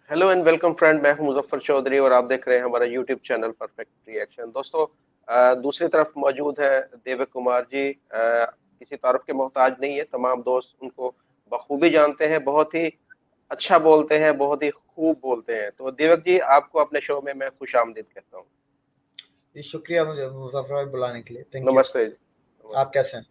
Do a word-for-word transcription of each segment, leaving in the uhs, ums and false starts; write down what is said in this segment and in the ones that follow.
Hello and welcome friend. मैं हूं मुजफ्फर चौधरी और आप देख रहे हैं हमारा यूट्यूब चैनल परफेक्ट रिएक्शन। दोस्तों, अ, दूसरी तरफ मौजूद है देवक कुमार जी। अ, किसी तारुफ के मोहताज नहीं है, तमाम दोस्त उनको बखूबी जानते हैं। बहुत ही अच्छा बोलते हैं, बहुत ही खूब बोलते हैं। तो देवक जी, आपको अपने शो में मैं खुश आमदीद कहता हूँ। जी, शुक्रिया मुझे मुज़फ़्फ़र भाई बुलाने के लिए, थैंक यू। नमस्ते जी। आप नमस्ते। कैसे हैं?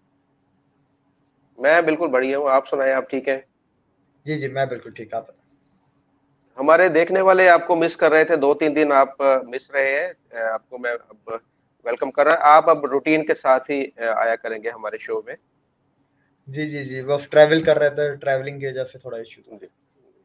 मैं बिल्कुल बढ़िया हूँ, आप सुनाएं, आप ठीक हैं? जी, जी, मैं बिल्कुल ठीक, आप बताएँ? हमारे देखने वाले आपको मिस कर रहे थे, दो तीन दिन आप मिस रहे हैं। अ, आपको मैं अब वेलकम कर रहा। आप अब रूटीन के साथ ही अ, आया करेंगे हमारे शो में। जी, जी, जी, बस ट्रैवल कर रहे थे, ट्रैवलिंग की वजह से थोड़ा इश्यू था। जी।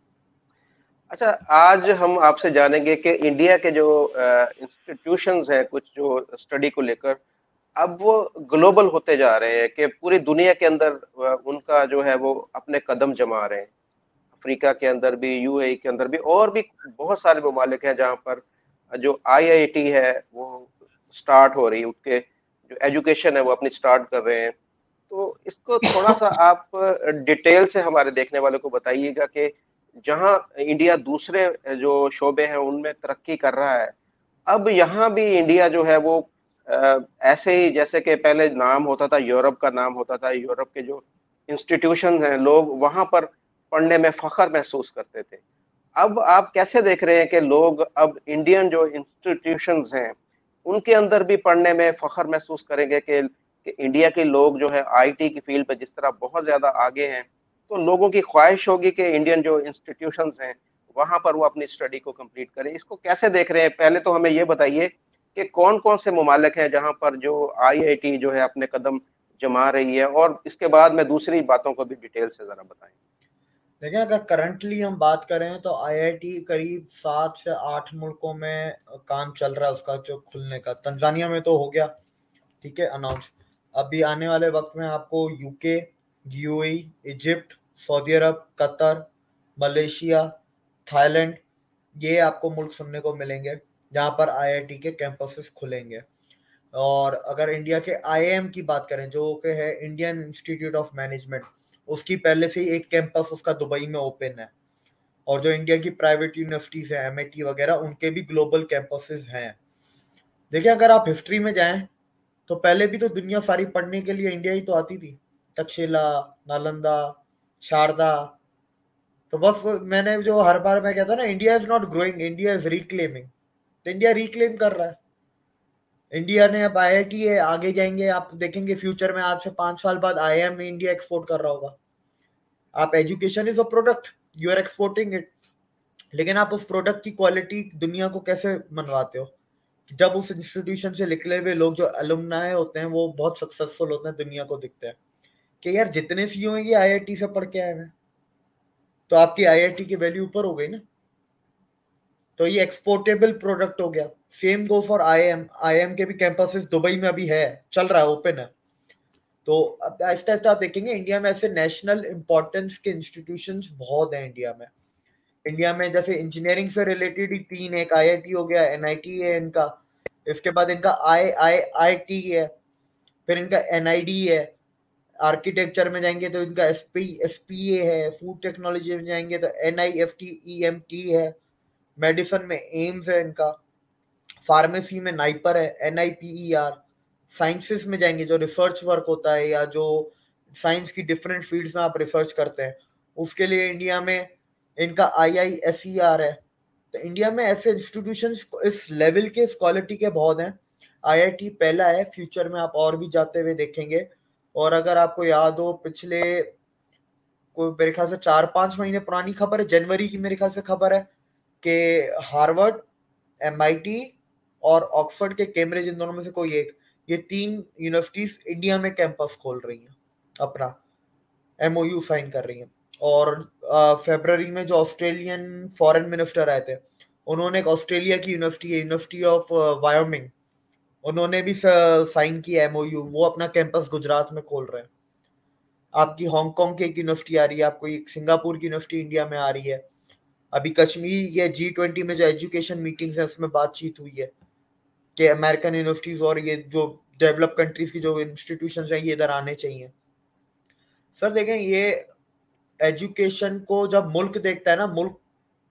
अच्छा, आज हम आपसे जानेंगे कि इंडिया के जो इंस्टीट्यूशंस हैं, कुछ जो स्टडी को लेकर, अब वो ग्लोबल होते जा रहे हैं कि पूरी दुनिया के अंदर अ, उनका जो है वो अपने कदम जमा रहे हैं। अफ्रीका के अंदर भी, यूएई के अंदर भी, और भी बहुत सारे ममालिक हैं जहाँ पर जो आईआईटी है वो स्टार्ट हो रही है, उसके जो एजुकेशन है वो अपनी स्टार्ट कर रहे हैं। तो इसको थोड़ा सा आप डिटेल से हमारे देखने वालों को बताइएगा कि जहाँ इंडिया दूसरे जो शोबे हैं उनमें तरक्की कर रहा है, अब यहाँ भी इंडिया जो है वो अ, ऐसे ही जैसे कि पहले नाम होता था, यूरोप का नाम होता था, यूरोप के जो इंस्टीट्यूशन हैं, लोग वहां पर पढ़ने में फख्र महसूस करते थे। अब आप कैसे देख रहे हैं कि लोग अब इंडियन जो इंस्टीट्यूशंस हैं उनके अंदर भी पढ़ने में फख्र महसूस करेंगे कि, कि इंडिया के लोग जो है आईटी की फील्ड पे जिस तरह बहुत ज्यादा आगे हैं, तो लोगों की ख्वाहिश होगी कि इंडियन जो इंस्टीट्यूशंस हैं वहां पर वो अपनी स्टडी को कंप्लीट करें। इसको कैसे देख रहे हैं? पहले तो हमें ये बताइए कि कौन कौन से ममालिक हैं जहां पर जो आईआईटी जो है अपने कदम जमा रही है, और इसके बाद में दूसरी बातों को भी डिटेल से जरा बताएं। देखिए, अगर करंटली हम बात करें तो आईआईटी करीब सात से आठ मुल्कों में काम चल रहा है उसका जो खुलने का। तंजानिया में तो हो गया, ठीक है, अनाउंस। अभी आने वाले वक़्त में आपको यूके, यूएई, इजिप्ट, सऊदी अरब, कतर, मलेशिया, थाईलैंड, ये आपको मुल्क सुनने को मिलेंगे, जहाँ पर आईआईटी के कैंपसेस खुलेंगे। और अगर इंडिया के आईआईएम की बात करें, जो कि है इंडियन इंस्टीट्यूट ऑफ मैनेजमेंट, उसकी पहले से ही एक कैंपस उसका दुबई में ओपन है। और जो इंडिया की प्राइवेट यूनिवर्सिटीज़ हैं, एमआईटी वगैरह, उनके भी ग्लोबल कैंपसेस हैं। देखिए, अगर आप हिस्ट्री में जाएँ, तो पहले भी तो दुनिया सारी पढ़ने के लिए इंडिया ही तो आती थी। तक्षशिला, नालंदा, शारदा। तो बस वो मैंने जो हर बार मैं कहता हूँ ना, India is not growing, India is reclaiming. तो इंडिया रिक्लेम कर रहा है। इंडिया ने अब आईआईटी है, आगे जाएंगे आप देखेंगे फ्यूचर में, आज से पांच साल बाद आईआईएम में इंडिया एक्सपोर्ट कर रहा होगा। आप education is a product, you are exporting it. लेकिन आप उस प्रोडक्ट की क्वालिटी दुनिया को कैसे मनवाते हो? जब उस इंस्टीट्यूशन से निकले हुए लोग जो अलुमनाई होते हैं वो बहुत सक्सेसफुल होते हैं, दुनिया को दिखते हैं कि यार जितने सीईओ हैं ये आईआईटी से पढ़ के आए हैं, तो आपकी आईआईटी की वैल्यू ऊपर हो गई ना। तो ये एक्सपोर्टेबल प्रोडक्ट हो गया। Same go for IIM. IIM के भी कैंपसेस दुबई में अभी है, चल रहा है, ओपन है। तो अब आहिस्ता आहिस्ता आप देखेंगे इंडिया में ऐसे नेशनल इंपॉर्टेंस के इंस्टीट्यूशंस बहुत हैं इंडिया में। इंडिया में जैसे इंजीनियरिंग से रिलेटेड ही तीन, एक आईआईटी हो गया, एनआईटी है इनका, इसके बाद इनका आई आई आई टी है, फिर इनका एनआईडी है। आर्किटेक्चर में जाएंगे तो इनका S P S P A है, फूड टेक्नोलॉजी में जाएंगे तो N I F T E M T है, मेडिसिन में एम्स है इनका, फार्मेसी में नाइपर है, N I P E R. Sciences में जाएंगे, जो रिसर्च वर्क होता है या जो साइंस की डिफरेंट फील्ड्स में आप रिसर्च करते हैं, उसके लिए इंडिया में इनका आई आई एस ई आर है। तो इंडिया में ऐसे इंस्टीट्यूशंस इस लेवल के, इस क्वालिटी के बहुत हैं। आईआईटी पहला है, फ्यूचर में आप और भी जाते हुए देखेंगे। और अगर आपको याद हो, पिछले कोई मेरे ख्याल से चार पांच महीने पुरानी खबर है, जनवरी की मेरे ख्याल से खबर है, कि हार्वर्ड, एमआईटी और ऑक्सफोर्ड के कैम्ब्रिज, इन दोनों में से कोई एक, ये तीन यूनिवर्सिटीज इंडिया में कैंपस खोल रही हैं, अपना एमओयू साइन कर रही हैं। और फरवरी में जो ऑस्ट्रेलियन फॉरेन मिनिस्टर आए थे, उन्होंने एक ऑस्ट्रेलिया की यूनिवर्सिटी है, यूनिवर्सिटी ऑफ वायोमिंग, उन्होंने भी साइन किया एमओयू, वो अपना कैंपस गुजरात में खोल रहे हैं। आपकी हांगकांग की एक यूनिवर्सिटी आ रही है, आपको एक सिंगापुर की यूनिवर्सिटी इंडिया में आ रही है। अभी कश्मीर ये जी ट्वेंटी में जो एजुकेशन मीटिंग्स है उसमें बातचीत हुई है कि अमेरिकन यूनिवर्सिटीज और ये जो डेवलप कंट्रीज की जो इंस्टीट्यूशन हैं ये इधर आने चाहिए। सर देखें, ये एजुकेशन को जब मुल्क देखता है ना, मुल्क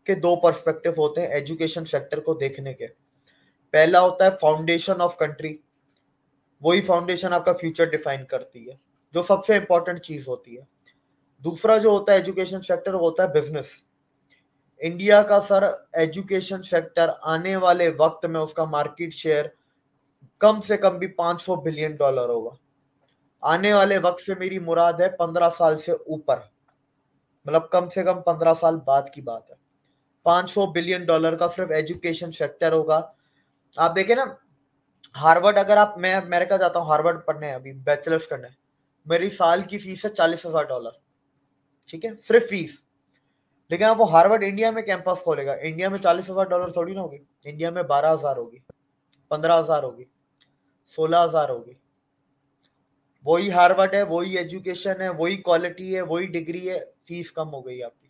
के दो पर्सपेक्टिव होते हैं एजुकेशन सेक्टर को देखने के। पहला होता है फाउंडेशन ऑफ कंट्री, वही फाउंडेशन आपका फ्यूचर डिफाइन करती है, जो सबसे इंपॉर्टेंट चीज होती है। दूसरा जो होता है एजुकेशन सेक्टर, वो होता है बिजनेस। इंडिया का सर एजुकेशन सेक्टर आने वाले वक्त में उसका मार्केट शेयर कम से कम भी पाँच सौ बिलियन डॉलर होगा। आने वाले वक्त से मेरी मुराद है पंद्रह साल से ऊपर, मतलब कम से कम पंद्रह साल बाद की बात है। पाँच सौ बिलियन डॉलर का सिर्फ एजुकेशन सेक्टर होगा। आप देखें ना, हार्वर्ड, अगर आप, मैं अमेरिका जाता हूँ हार्वर्ड पढ़ने, अभी बैचलर्स करने, मेरी साल की फीस है चालीस हजार डॉलर, ठीक है, सिर्फ फीस। लेकिन आप वो हार्वर्ड इंडिया में कैंपस खोलेगा, इंडिया में चालीस हजार डॉलर थोड़ी ना होगी, इंडिया में बारह हजार होगी, पंद्रह हजार होगी, सोलह हजार होगी। वही हार्वर्ड है, वही एजुकेशन है, वही क्वालिटी है, वही डिग्री है, फीस कम हो गई आपकी।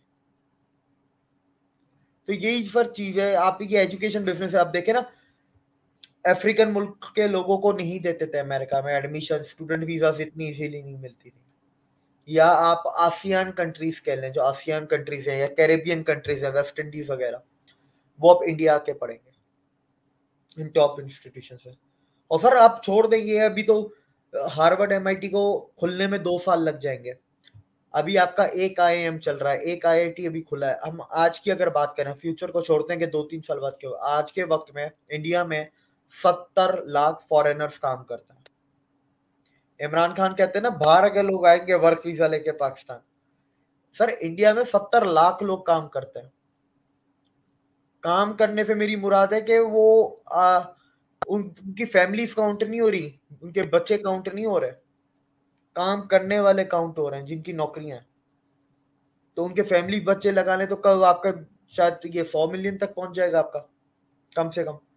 तो यही सर चीज है आपकी एजुकेशन बिजनेस है। आप देखें ना, अफ्रीकन मुल्क के लोगों को नहीं देते थे अमेरिका में एडमिशन, स्टूडेंट वीजा इतनी इजीली नहीं मिलती थी। या आप आसियान कंट्रीज कह लें, जो आसियान कंट्रीज है या कैरेबियन कंट्रीज है, वेस्ट इंडीज वगैरह, वो अब इंडिया के पढ़ेंगे इन टॉप इंस्टीट्यूशन से। और सर आप छोड़ देंगे, अभी तो हार्वर्ड एमआईटी को खुलने में दो साल लग जाएंगे। अभी आपका एक आईआईएम चल रहा है, एक आईआईटी अभी खुला है। हम आज की अगर बात करें, फ्यूचर को छोड़ते हैं कि दो तीन साल बाद के, आज के वक्त में इंडिया में सत्तर लाख फॉरेनर्स काम करते हैं। इमरान खान कहते हैं ना, बाहर के लोग आएंगे वर्क वीजा लेके पाकिस्तान, सर इंडिया में सत्तर लाख लोग काम करते हैं। काम करने पे मेरी मुराद है कि वो आ, उन, उनकी फैमिलीज काउंट नहीं हो रही, उनके बच्चे काउंट नहीं हो रहे, काम करने वाले काउंट हो रहे हैं जिनकी नौकरियां हैं। तो उनके फैमिली बच्चे लगाने तो कब आपका शायद ये सौ मिलियन तक पहुंच जाएगा आपका, कम से कम।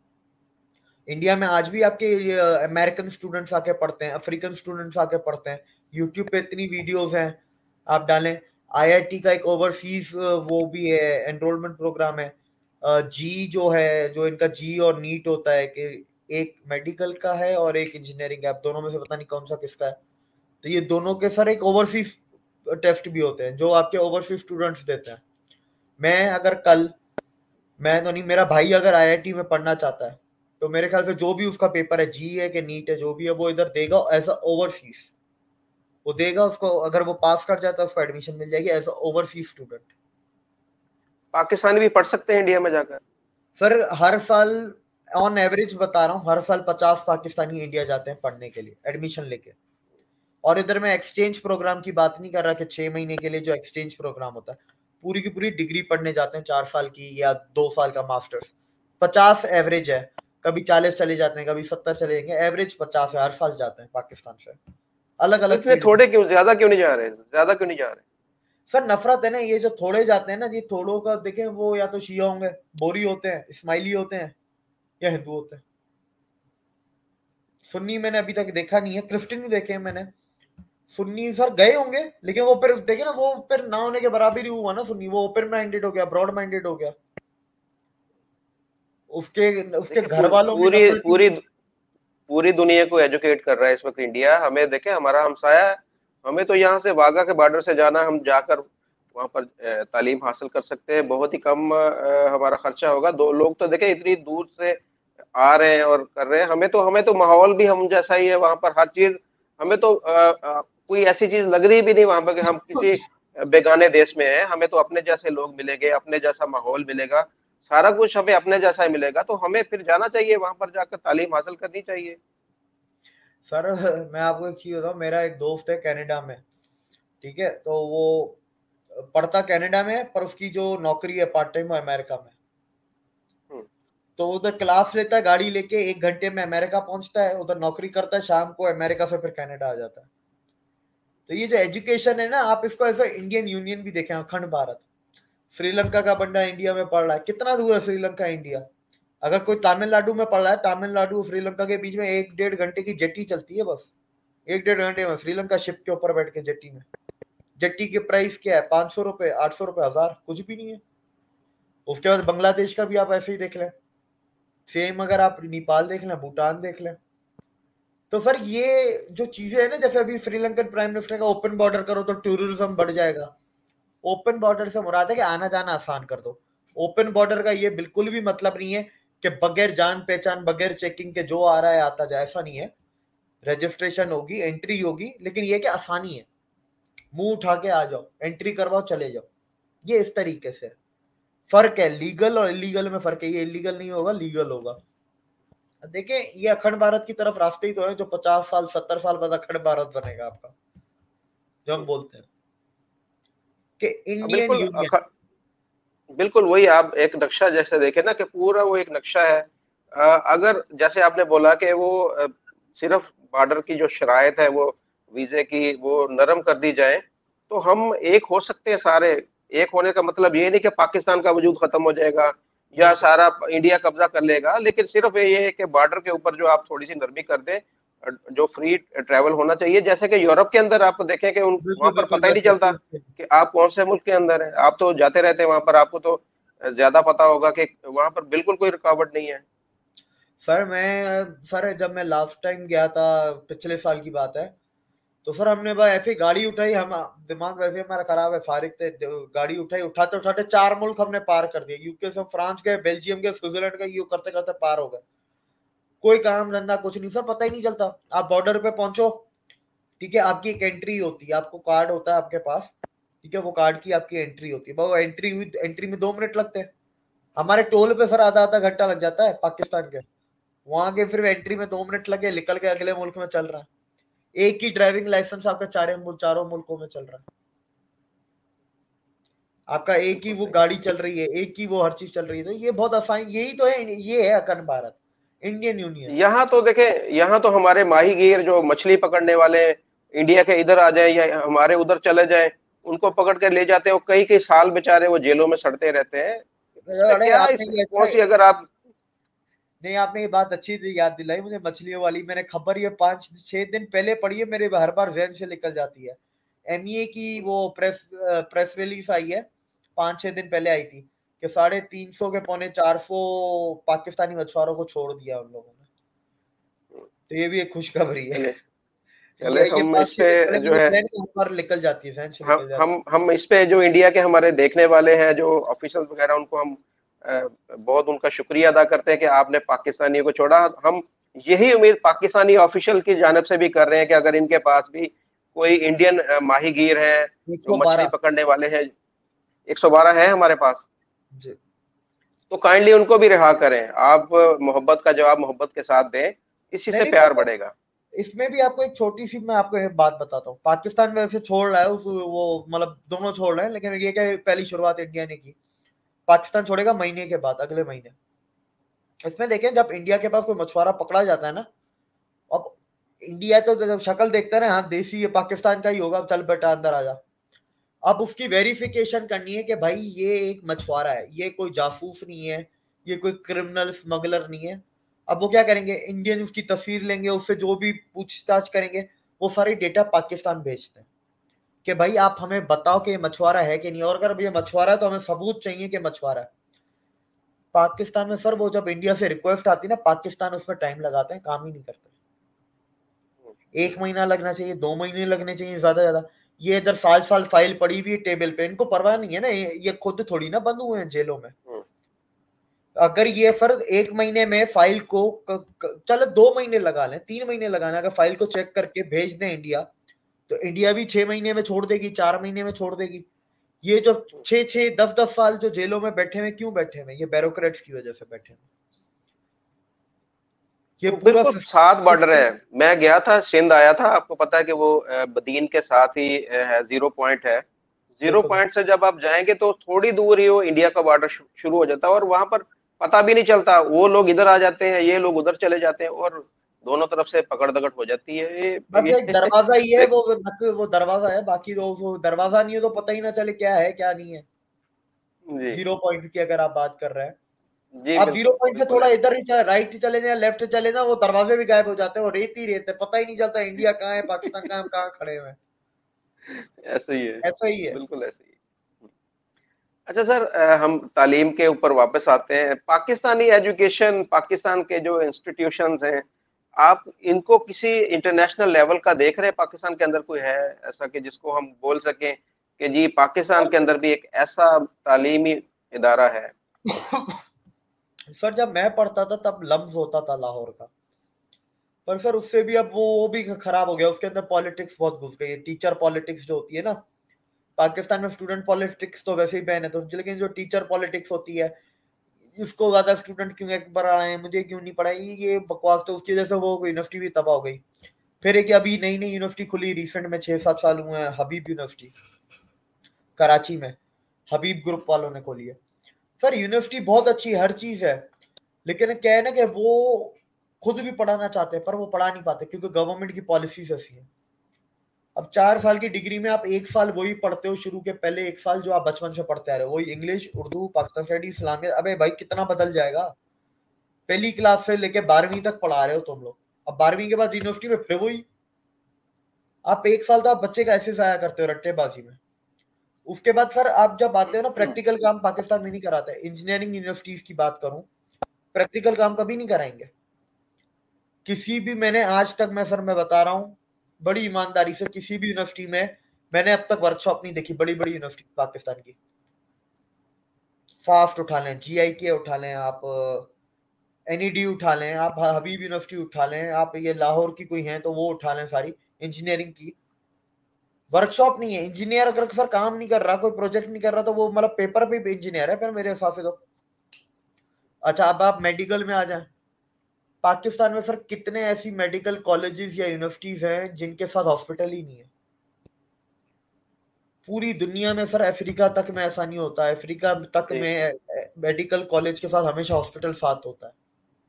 इंडिया में आज भी आपके अमेरिकन स्टूडेंट्स आके पढ़ते हैं, अफ्रीकन स्टूडेंट्स आके पढ़ते हैं। यूट्यूब पे इतनी वीडियोस हैं, आप डालें। आईआईटी का एक ओवरसीज वो भी है, एनरोलमेंट प्रोग्राम है। जी जो है, जो इनका जी और नीट होता है, कि एक मेडिकल का है और एक इंजीनियरिंग है, आप दोनों में से पता नहीं कौन सा किसका है। तो ये दोनों के सर एक ओवरसीज टेस्ट भी होते हैं जो आपके ओवरसीज स्टूडेंट्स देते हैं। मैं अगर कल, मैं तो नहीं, मेरा भाई अगर आईआईटी में पढ़ना चाहता है तो मेरे ख्याल से जो भी उसका पेपर है, जी है कि नीट है, जो भी है, वो इधर देगा एज अ ओवरसीज, वो देगा उसको। अगर वो पास कर जाता है उसको एडमिशन मिल जाएगी as a overseas student. Pakistani भी पढ़ सकते हैं इंडिया में जाकर? सर हर साल, ऑन एवरेज बता रहा हूँ, हर साल पचास पाकिस्तानी इंडिया जाते हैं पढ़ने के लिए एडमिशन लेके। और इधर मैं एक्सचेंज प्रोग्राम की बात नहीं कर रहा कि छह महीने के लिए जो एक्सचेंज प्रोग्राम होता है, पूरी की पूरी डिग्री पढ़ने जाते हैं, चार साल की या दो साल का मास्टर्स। पचास एवरेज है, कभी चालीस चले जाते हैं, कभी सत्तर चले जाएंगे, एवरेज पचास है, हर साल जाते हैं पाकिस्तान से, अलग तो अलग इतने फील्ड में। थोड़े क्यों, ज्यादा क्यों नहीं जा रहे, ज्यादा क्यों नहीं जा रहे? सर नफरत है ना, ये जो थोड़े जाते हैं ना, ये थोड़ों का देखें, वो या तो शिया होंगे, बोरी होते हैं, इस्माइली होते हैं, या हिंदू होते हैं। सुन्नी मैंने अभी तक देखा नहीं है, क्रिश्चियन भी देखे हैं मैंने। सुन्नी सर गए होंगे, लेकिन वो फिर देखे ना, वो फिर ना होने के बराबर ही हुआ ना सुन्नी, वो ओपन माइंडेड हो गया, ब्रॉड माइंडेड हो गया। उसके उसके देखिए घर पू, वालों में पूरी नफरत ही। पूरी पूरी दुनिया को एजुकेट कर रहा है इस वक्त इंडिया। हमें देखे, हमारा हमसाया है, हमें तो यहाँ से वाघा के बॉर्डर से जाना, हम जाकर वहां पर अ, तालीम हासिल कर सकते हैं, बहुत ही कम अ, हमारा खर्चा होगा। दो लोग तो देखे इतनी दूर से आ रहे हैं और कर रहे हैं। हमें तो हमें तो माहौल भी हम जैसा ही है वहां पर, हर चीज हमें तो अ, अ, कोई ऐसी चीज लग रही भी नहीं वहां पर कि हम किसी बेगाने देश में हैं। हमें तो अपने जैसे लोग मिलेंगे, अपने जैसा माहौल मिलेगा, सारा कुछ हमें अपने जैसा ही मिलेगा। तो हमें फिर जाना चाहिए वहां पर, जाकर तालीम हासिल करनी चाहिए। सर मैं आपको एक चीज बताऊं, मेरा एक दोस्त है कनाडा में, ठीक है, तो वो पढ़ता कनाडा में है, पर उसकी जो नौकरी है पार्ट टाइम, वो अमेरिका में। हम्म। तो उधर क्लास लेता है गाड़ी लेके, एक घंटे में अमेरिका पहुंचता है, उधर नौकरी करता है, शाम को अमेरिका से फिर कनाडा आ जाता है। तो ये जो एजुकेशन है ना, आप इसको ऐसा इंडियन यूनियन भी देखें, अखंड भारत। श्रीलंका का बंदा इंडिया में पढ़ रहा है, कितना दूर है श्रीलंका इंडिया। अगर कोई तमिलनाडु में पढ़ रहा है, तमिलनाडु श्रीलंका के बीच में एक डेढ़ घंटे की जेट्टी चलती है बस, एक डेढ़ घंटे में श्रीलंका शिप के ऊपर बैठ के जेट्टी में। जेट्टी की प्राइस क्या है, पांच सौ रुपए, आठ सौ रुपए, हजार, कुछ भी नहीं है। उसके बाद बांग्लादेश का भी आप ऐसे ही देख लें, सेम। अगर आप नेपाल देख लें, भूटान देख लें। तो सर ये जो चीजें है ना, जैसे अभी श्रीलंकन प्राइम मिनिस्टर का ओपन बॉर्डर करो तो टूरिज्म बढ़ जाएगा। ओपन बॉर्डर से मुराद है कि आना जाना आसान कर दो। ओपन बॉर्डर का ये बिल्कुल भी मतलब नहीं है कि बगैर जान पहचान बगैर चेकिंग के जो आ रहा है आता जाए, ऐसा नहीं है। रजिस्ट्रेशन होगी, एंट्री होगी, लेकिन ये कि आसानी है, मुंह उठा के आ जाओ, एंट्री करवाओ, चले जाओ, ये इस तरीके से फर्क है। लीगल और इलीगल में फर्क है, ये इलीगल नहीं होगा, लीगल होगा। देखें, ये अखंड भारत की तरफ रास्ते ही तो है, जो पचास साल सत्तर साल बाद अखंड भारत बनेगा आपका, जो हम बोलते हैं कि हाँ, इंडियन बिल्कुल यूनियन। अख- बिल्कुल वही, आप एक नक्शा जैसे देखें ना कि पूरा वो एक नक्शा है। अ, अगर जैसे आपने बोला कि वो अ, सिर्फ बॉर्डर की जो शराइत है वो वीजे की वो नरम कर दी जाए, तो हम एक हो सकते हैं सारे। एक होने का मतलब ये नहीं कि पाकिस्तान का वजूद खत्म हो जाएगा या बिल्कुल सारा इंडिया कब्जा कर लेगा, लेकिन सिर्फ ये है कि बॉर्डर के ऊपर जो आप थोड़ी सी नरमी कर दें, अ, जो फ्री ट्रैवल होना चाहिए। जैसे कि यूरोप के अंदर आप देखें कि उन वहां बिल्कुल पर बिल्कुल पता ही नहीं जैसे चलता जैसे- कि आप कौन से मुल्क के अंदर हैं। आप तो जाते रहते हैं वहां पर, आपको तो ज्यादा पता होगा कि वहां पर बिल्कुल कोई रुकावट नहीं है। सर मैं सर जब मैं लास्ट टाइम गया था, पिछले साल की बात है, तो सर हमने बस ऐसे ही गाड़ी उठाई, हम दिमाग वैसे हमारा खराब है, फारिग थे, गाड़ी उठाई, उठाते उठाते चार मुल्क हमने पार कर दिए। यूके से हम फ्रांस गए, बेल्जियम गए, स्विट्जरलैंड गए, यू करते करते पार हो गए। कोई काम धंधा कुछ नहीं सर, पता ही नहीं चलता। आप बॉर्डर पे पहुंचो, ठीक है, आपकी एक एंट्री होती है, आपको कार्ड होता है आपके पास, ठीक है, वो कार्ड की आपकी एंट्री होती है, वो एंट्री हुई, एंट्री में दो मिनट लगते हैं। हमारे टोल पे सर आधा आधा घंटा लग जाता है पाकिस्तान के, वहां के फिर एंट्री में दो मिनट लगे, निकल के अगले मुल्क में चल रहा है। एक ही ड्राइविंग लाइसेंस आपका चारों मुल्क चारों मुल्कों में चल रहा है, आपका एक ही बिल्कुल वो सही। गाड़ी चल रही है, एक ही वो हर चीज चल रही है। तो ये बहुत आसान, यही तो है, ये है अखंड भारत, इंडियन यूनियन। यहाँ तो देखें, यहाँ तो हमारे माहीगीर जो मछली पकड़ने वाले इंडिया के इधर आ जाए या हमारे उधर चले जाए, उनको पकड़ कर ले जाते हैं, वो कई कई साल बेचारे वो जेलों में सड़ते रहते हैं। इसमें अरे क्या, आपने इस ये अच्छा, कौन सी, अगर आप। नहीं आपने ये बात अच्छी थी, याद दिलाई मुझे मछलियों वाली। मैंने खबर ये पांच छह दिन पहले पढ़ी है, मेरे हर बार जहन से निकल जाती है। एमईए की वो प्रेस प्रेस रिलीज आई है, पांच छह दिन पहले आई थी, कि साढ़े तीन सौ के पौने चार सौ पाकिस्तानी मछुआरों को छोड़ दिया उन लोगों ने। तो ये भी एक खुशखबरी है। चले चले ये ये हम पांच इस छह पे दिन पहले जो मैंने है, प्लान की, हर बार निकल जाती है, जहन से हम निकल जाती हम हम इस पे जो इंडिया के हमारे देखने वाले हैं जो ऑफिशियल वगैरह, उनको हम अ, बहुत उनका शुक्रिया अदा करते हैं कि आपने पाकिस्तानियों को छोड़ा। हम यही उम्मीद पाकिस्तानी ऑफिशियल की जानब से भी कर रहे हैं कि अगर इनके पास भी कोई इंडियन अ, माहीगीर हैं है। एक जो सौ मछली बारह पकड़ने वाले हैं, एक सौ बारह है हमारे पास, जी। तो काइंडली उनको भी रिहा करें। आप अ, मोहब्बत का जवाब मोहब्बत के साथ दें, इसी नहीं से नहीं प्यार सर, बढ़ेगा। इसमें भी आपको एक छोटी सी मैं आपको एक बात बताता हूँ। पाकिस्तान में वैसे छोड़ रहा है उस वो मतलब दोनों छोड़ रहे हैं, लेकिन ये क्या है, पहली शुरुआत इंडिया ने की। पाकिस्तान छोड़ेगा महीने के बाद, अगले महीने। इसमें देखें, जब इंडिया के पास कोई मछुआरा पकड़ा जाता है ना, अब इंडिया तो जब शक्ल देखता है ना, हाँ देसी ये पाकिस्तान का ही होगा, चल बेटा अंदर आ जा। अब उसकी वेरिफिकेशन करनी है कि भाई ये एक मछुआरा है, ये कोई जासूस नहीं है, ये कोई क्रिमिनल स्मगलर नहीं है। अब वो क्या करेंगे, इंडियन उसकी तस्वीर लेंगे, उससे जो भी पूछताछ करेंगे, वो सारी डेटा पाकिस्तान भेजते हैं कि भाई आप हमें बताओ कि ये मछुआरा है कि नहीं, और अगर ये मछुआरा है तो हमें सबूत चाहिए कि मछुआरा है। पाकिस्तान में सर वो जब इंडिया से रिक्वेस्ट आती है ना, पाकिस्तान उसमें टाइम लगाते हैं, काम ही नहीं करते। एक महीना लगना चाहिए, दो महीने लगने चाहिए ज्यादा ज्यादा। ये इधर साल साल फाइल पड़ी हुई है टेबल पे, इनको परवाह नहीं है ना, ये ये खुद थोड़ी ना बंद हुए हैं जेलों में। हम्म, अगर ये फर्क एक महीने में फाइल को क, क, चलो दो महीने लगा लें, तीन महीने लगाना, अगर फाइल को चेक करके भेज दें इंडिया, तो इंडिया भी छह महीने में छोड़ देगी, चार महीने में छोड़ देगी। ये जो छह छह दस दस साल जो जेलों में बैठे हुए, क्यों बैठे हुए? ये ब्यूरोक्रेट्स की वजह से बैठे हुए। ये तो पूरा बिल्कुल सात बॉर्डर सिस्टम। है। मैं गया था, सिंध आया था, आपको पता है कि वो अ, बदीन के साथ ही अ, है, जीरो पॉइंट है। जीरो बिल्कुल पॉइंट से जब आप जाएंगे तो थोड़ी दूर ही वो इंडिया का बॉर्डर शु- शुरू हो जाता है, और वहां पर पता भी नहीं चलता, वो लोग इधर आ जाते हैं, ये लोग उधर चले जाते हैं, और दोनों तरफ से पकड़ दगड़ हो जाती है ये बस एक ये दरवाजा ही है, देख। वो वो दरवाजा है, बाकी तो वो दरवाजा नहीं है तो पता ही ना चले क्या है क्या नहीं है। जी जीरो पॉइंट की अगर आप बात कर रहे हैं, जी, आप जीरो बिल्कुल पॉइंट से बिल्कुल थोड़ा ऐसे इधर ही चले, राइट ही चले जाए, लेफ्ट चले ना, वो दरवाजे भी गायब हो जाते हैं, वो रेत ही रेत है, पता ही नहीं चलता इंडिया कहाँ है, पाकिस्तान कहाँ है, हम कहाँ खड़े हुए हैं। ऐसे ही है, ऐसा ही है। बिल्कुल ऐसे ही है। अच्छा सर, अ, हम तालीम के ऊपर वापस आते हैं। पाकिस्तानी एजुकेशन, पाकिस्तान के जो इंस्टीट्यूशंस हैं, आप इनको किसी इंटरनेशनल लेवल का देख रहे हैं? पाकिस्तान के अंदर कोई है ऐसा कि जिसको हम बोल सकें कि जी पाकिस्तान के अंदर भी एक ऐसा तालीमी इदारा है? सर जब मैं पढ़ता था तब लम्स होता था लाहौर का, पर सर उससे भी अब वो वो भी खराब हो गया, उसके अंदर पॉलिटिक्स बहुत घुस गई है। टीचर पॉलिटिक्स जो होती है ना, पाकिस्तान में स्टूडेंट पॉलिटिक्स तो वैसे ही बैन है, तो लेकिन जो टीचर पॉलिटिक्स होती है, इसको ज्यादा स्टूडेंट क्यों पढ़ रहे हैं, मुझे क्यों नहीं पढ़ाई, ये बकवास, तो उसकी वजह से वो यूनिवर्सिटी भी तबाह हो गई। फिर एक अभी नई नई यूनिवर्सिटी खुली रिसेंट में, छह सात साल हुए हैं, हबीब यूनिवर्सिटी कराची में, हबीब ग्रुप वालों ने खोली है। सर यूनिवर्सिटी बहुत अच्छी हर चीज है, लेकिन क्या है ना कि वो खुद भी पढ़ाना चाहते हैं पर वो पढ़ा नहीं पाते क्योंकि गवर्नमेंट की पॉलिसीज ऐसी है। अब चार साल की डिग्री में आप एक साल वही पढ़ते हो, शुरू के पहले एक साल जो आप बचपन से पढ़ते आ रहे हो, वही इंग्लिश, उर्दू, पाकिस्तान स्टडी, इस्लामिया। अबे भाई कितना बदल जाएगा, पहली क्लास से लेके बारहवीं तक पढ़ा रहे हो तुम लोग, अब बारहवीं के बाद यूनिवर्सिटी में फिर वही। आप एक साल तो आप बच्चे का ऐसे जाया करते हो रट्टेबाजी में। उसके बाद सर आप जब आते हो ना, प्रैक्टिकल काम पाकिस्तान में नहीं कराते। इंजीनियरिंग यूनिवर्सिटीज की बात करूं, प्रैक्टिकल काम कभी नहीं कराएंगे किसी भी। मैंने आज तक, मैं सर मैं बता रहा हूं बड़ी ईमानदारी से, किसी भी यूनिवर्सिटी में मैंने अब तक वर्कशॉप नहीं देखी, बड़ी बड़ी यूनिवर्सिटी पाकिस्तान की। फास्ट उठा लें, जी आई के उठा लें, आप एन ई डी उठा लें, आप हबीब यूनिवर्सिटी उठा लें, आप ये लाहौर की कोई है तो वो उठा लें, सारी इंजीनियरिंग की वर्कशॉप नहीं है। इंजीनियर अगर सर काम नहीं कर रहा, कोई प्रोजेक्ट नहीं कर रहा, तो वो मतलब पेपर पे इंजीनियर है फिर मेरे हिसाब से तो। अच्छा अब आप मेडिकल में आ जाएं, पाकिस्तान में सर कितने ऐसी मेडिकल कॉलेजेस या यूनिवर्सिटीज हैं जिनके साथ हॉस्पिटल ही नहीं है। पूरी दुनिया में सर, अफ्रीका तक में ऐसा नहीं होता, अफ्रीका तक जी में मेडिकल कॉलेज के साथ हमेशा हॉस्पिटल साथ होता है।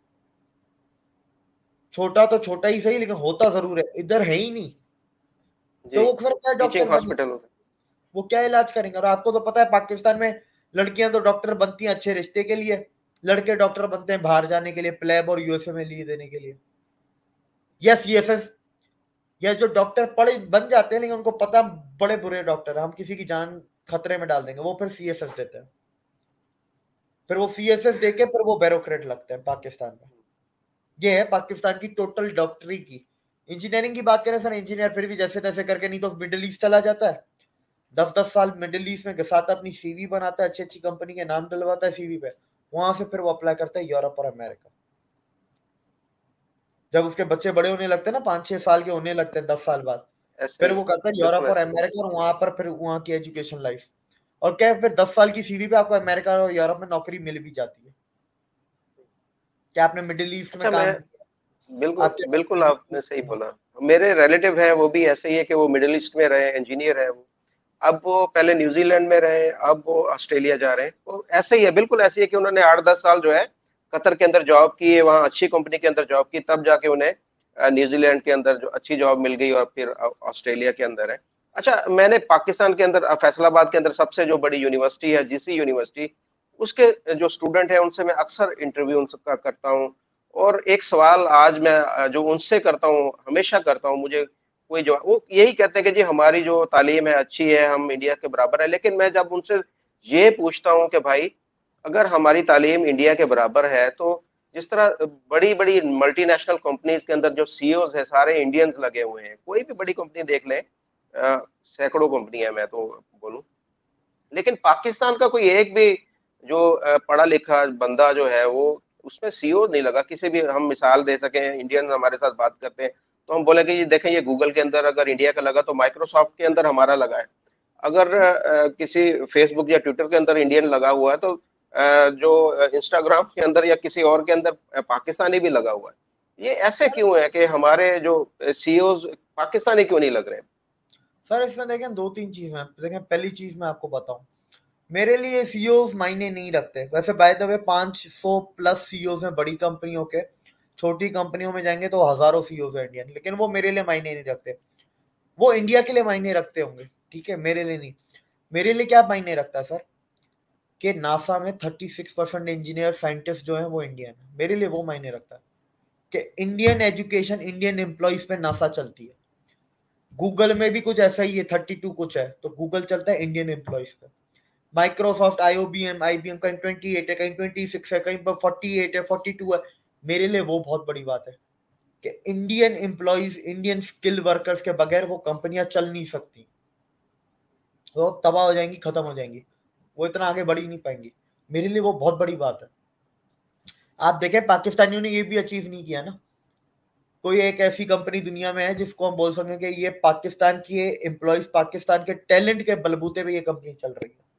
छोटा तो छोटा ही सही, लेकिन होता जरूर है, इधर है ही नहीं। तो जी। वो फिर क्या डॉक्टर टीचिंग बने, हॉस्पिटल होता वो क्या इलाज करेंगे। और आपको तो पता है पाकिस्तान में लड़कियां तो डॉक्टर बनती हैं अच्छे रिश्ते के लिए, लड़के डॉक्टर बनते हैं बाहर जाने के लिए, प्लेब और यू एस ए में लीव देने के लिए, या सी एस एस। या जो डॉक्टर पढ़े बन जाते हैं लेकिन उनको पता बड़े बुरे डॉक्टर हैं, हम किसी की जान खतरे में डाल देंगे, वो फिर सी एस एस देते हैं। फिर वो सी एस एस देके फिर वो ब्यूरोक्रेट लगते हैं पाकिस्तान में। ये है पाकिस्तान की टोटल डॉक्टरी की। इंजीनियरिंग की बात करें सर, इंजीनियर फिर भी जैसे तैसे करके, नहीं तो मिडिल ईस्ट चला जाता है, दस दस साल मिडिल ईस्ट में घसाता, अपनी सीवी बनाता है, अच्छी अच्छी कंपनी के नाम डलवाता है सीवी पे, वहां से फिर वो अप्लाई करता है यूरोप और अमेरिका। जब उसके बच्चे बड़े होने लगते हैं ना, पांच छह साल के होने लगते हैं, दस साल बाद, है। ऐसे फिर ही वो करता है यूरोप बिल्कुल और ऐसे ही अमेरिका, और वहां पर फिर वहां की एजुकेशन लाइफ। और क्या है, फिर दस साल की सीवी पे आपको अमेरिका और यूरोप में नौकरी मिल भी जाती है। क्या आपने मिडिल ईस्ट में अच्छा मैं काम किया, बिल्कुल आपके पास बिल्कुल आपने सही CV। बोला। मेरे रिलेटिव हैं वो भी ऐसे ही है कि वो मिडिल ईस्ट में रहे, इंजीनियर है वो। अब वो पहले न्यूजीलैंड में रहे, अब वो ऑस्ट्रेलिया जा रहे हैं। तो ऐसे ही है, बिल्कुल ऐसे ही है कि उन्होंने आठ दस साल जो है कतर के अंदर जॉब की है, वहाँ अच्छी कंपनी के अंदर जॉब की, तब जाके उन्हें अ, न्यूजीलैंड के अंदर जो अच्छी जॉब मिल गई और फिर अ, ऑस्ट्रेलिया के अंदर है। अच्छा मैंने पाकिस्तान के अंदर अ, फैसलाबाद के अंदर सबसे जो बड़ी यूनिवर्सिटी है, जी सी यूनिवर्सिटी, उसके जो स्टूडेंट है उनसे मैं अक्सर इंटरव्यू उनका करता हूँ। और एक सवाल आज मैं अ, जो उनसे करता हूँ, हमेशा करता हूँ, मुझे कोई जवाब, वो यही कहते हैं कि जी हमारी जो तालीम है अच्छी है, हम इंडिया के बराबर है। लेकिन मैं जब उनसे ये पूछता हूँ कि भाई अगर हमारी तालीम इंडिया के बराबर है तो जिस तरह बड़ी बड़ी मल्टीनेशनल कंपनीज के अंदर जो सी ई ओज़ है सारे इंडियंस लगे हुए हैं, कोई भी बड़ी कंपनी देख लें, अ, सैकड़ों कंपनियां मैं तो बोलूं, लेकिन पाकिस्तान का कोई एक भी जो अ, पढ़ा लिखा बंदा जो है वो उसमें सी ई ओ नहीं लगा किसी भी। हम मिसाल दे सकें, इंडियन हमारे साथ बात करते हैं तो हम बोले कि ये देखें, ये गूगल के अंदर अगर इंडिया का लगा तो माइक्रोसॉफ्ट के अंदर हमारा लगा है। अगर अ, किसी फेसबुक या ट्विटर के अंदर इंडियन लगा हुआ है तो अ, जो इंस्टाग्राम के अंदर या किसी और के अंदर अ, पाकिस्तानी भी लगा हुआ है। ये ऐसे क्यों है कि हमारे जो सी ई ओज़ पाकिस्तानी क्यों नहीं लग रहे हैं? सर इसमें देखें दो तीन चीज हैं। देखें पहली चीज मैं आपको बताऊं, मेरे लिए सीईओज मायने नहीं रखते। वैसे बाय द वे पाँच सौ प्लस सीईओज हैं बड़ी कंपनियों के, छोटी कंपनियों में जाएंगे तो हजारों सीईओज हैं इंडियन, लेकिन वो मेरे लिए मायने नहीं रखते। वो इंडिया के लिए मायने रखते होंगे, ठीक है, मेरे लिए नहीं। मेरे लिए क्या मायने रखता है सर, कि नासा में thirty six percent engineer scientist जो है वो इंडियन है, मेरे लिए वो मायने रखता है कि इंडियन एजुकेशन, इंडियन एम्प्लॉयज पे नासा चलती है। गूगल में भी कुछ ऐसा ही है, थर्टी टू कुछ है, तो गूगल चलता है इंडियन एम्प्लॉयज पे। माइक्रोसॉफ्ट, आईओबीएम, आईबीएम कहीं ट्वेंटी एट है, कहीं ट्वेंटी सिक्स है, कहीं पर फोर्टी एट है, फोर्टी टू है। मेरे लिए वो बहुत बड़ी बात है कि Indian employees, Indian skill workers के बगैर वो कंपनियां चल नहीं सकती, वो तबाह हो जाएंगी, खत्म हो जाएंगी, वो इतना आगे बढ़ ही नहीं पाएंगी। मेरे लिए वो बहुत बड़ी बात है। आप देखें पाकिस्तानियों ने ये भी अचीव नहीं किया ना, कोई एक ऐसी कंपनी दुनिया में है जिसको हम बोल सकें कि ये पाकिस्तान की एम्प्लॉयज, पाकिस्तान के टैलेंट के बलबूते पे ये कंपनी चल रही है।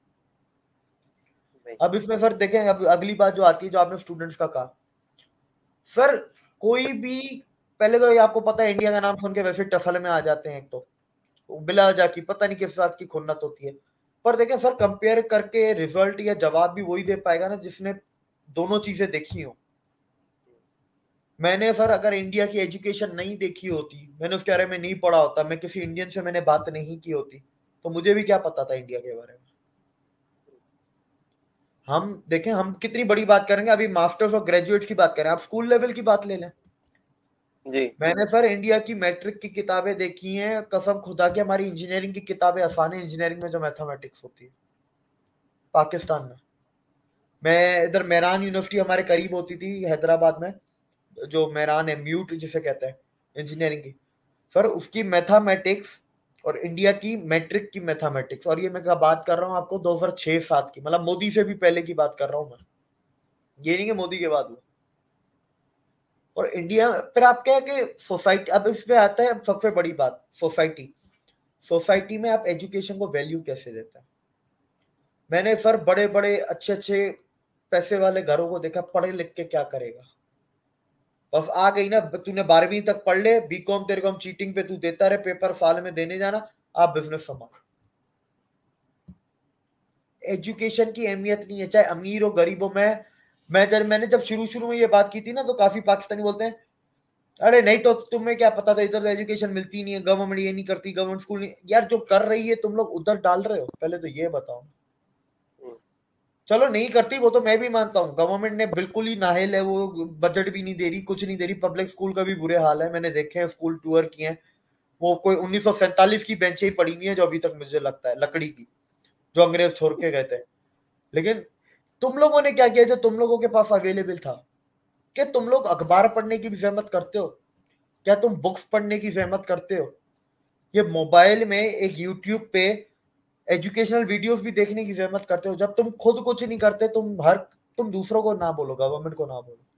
अब इसमें सर देखें, अब अगली बात जो आती है, जो आपने स्टूडेंट्स का कहा, सर कोई भी, पहले तो ये आपको पता है इंडिया का नाम सुन के वैसे टसल में आ जाते हैं, एक तो बिला वजह की पता नहीं किस बात की खुन्नत होती है। पर देखें सर, कंपेयर करके रिजल्ट या जवाब भी वही दे पाएगा ना जिसने दोनों चीजें देखी हो। मैंने सर अगर इंडिया की एजुकेशन नहीं देखी होती, मैंने उसके बारे में नहीं पढ़ा होता, मैं किसी इंडियन से मैंने बात नहीं की होती, तो मुझे भी क्या पता था इंडिया के बारे में। हम देखें, हम कितनी बड़ी बात करेंगे, अभी मास्टर्स और ग्रेजुएट्स की बात करें, आप स्कूल लेवल की बात ले लें। जी मैंने सर इंडिया की मैट्रिक की किताबें देखी हैं, कसम खुदा की हमारी इंजीनियरिंग की किताबें आसान है, इंजीनियरिंग में जो मैथमेटिक्स होती है पाकिस्तान में। मैं इधर मेहरान यूनिवर्सिटी हमारे करीब होती थी हैदराबाद में, जो मेहरान है, म्यूट जिसे कहते हैं इंजीनियरिंग की, सर उसकी मैथमेटिक्स और इंडिया की मैट्रिक की मैथमेटिक्स, और ये मैं क्या बात कर रहा हूँ आपको दो हज़ार छह सात की, मतलब मोदी से भी पहले की बात कर रहा हूँ मैं, ये नहीं कि मोदी के बाद हुआ। और इंडिया, फिर आप क्या है कि सोसाइटी, अब इसमें आता है सबसे बड़ी बात, सोसाइटी। सोसाइटी में आप एजुकेशन को वैल्यू कैसे देते हैं। मैंने सर बड़े बड़े अच्छे अच्छे पैसे वाले घरों को देखा, पढ़े लिख के क्या करेगा, बस आ गई ना, तूने बारहवीं तक पढ़ ले, बीकॉम तेरे को हम चीटिंग पे तू देता रहे, पेपर साल में देने जाना, आप बिजनेस संभाल। एजुकेशन की अहमियत नहीं है, चाहे अमीर हो गरीबों में। मैं जब मैंने जब शुरू शुरू में ये बात की थी ना, तो काफी पाकिस्तानी बोलते हैं अरे नहीं तो तुम्हें क्या पता था, इधर तो एजुकेशन मिलती नहीं है, गवर्नमेंट ये नहीं करती, गवर्नमेंट स्कूल नहीं। यार जो कर रही है तुम लोग उधर डाल रहे हो, पहले तो ये बताओ। चलो नहीं करती वो तो मैं भी मानता हूँ, गवर्नमेंट ने बिल्कुल ही नाहिल है, वो बजट भी नहीं दे रही, कुछ नहीं दे रही, पब्लिक स्कूल का भी बुरे हाल है, मैंने देखे हैं, स्कूल टूर किए हैं, वो कोई उन्नीस सौ सैंतालीस की बेंचें ही पड़ी हुई है जो अभी तक मुझे लगता है लकड़ी की, जो अंग्रेज छोड़ के गए थे। लेकिन तुम लोगों ने क्या किया जो तुम लोगों के पास अवेलेबल था, क्या तुम लोग अखबार पढ़ने की भी जहमत करते हो, क्या तुम बुक्स पढ़ने की जहमत करते हो, ये मोबाइल में एक यूट्यूब पे एजुकेशनल वीडियोस भी देखने की जहमत करते हो। जब तुम खुद कुछ नहीं करते, तुम हर तुम दूसरों को ना बोलो, गवर्नमेंट को ना बोलो।